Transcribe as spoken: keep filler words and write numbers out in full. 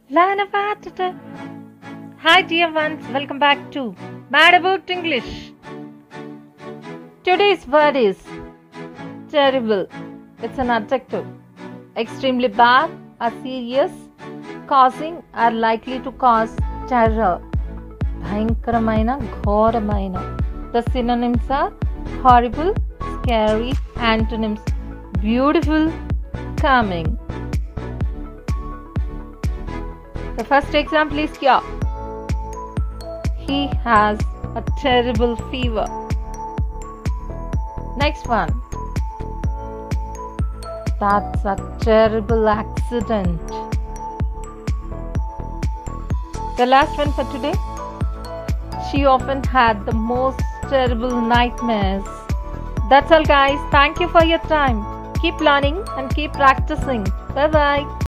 Learn about it. Hi dear ones, welcome back to Mad About English. Today's word is terrible. It's an adjective. Extremely bad or serious, causing or likely to cause terror. భయంకరమైన ఘోరమైన. The synonyms are horrible, scary, antonyms beautiful, calming. The first example is here. He has a terrible fever. Next one. That's a terrible accident. The last one for today. She often had the most terrible nightmares. That's all, guys. Thank you for your time. Keep learning and keep practicing. Bye bye.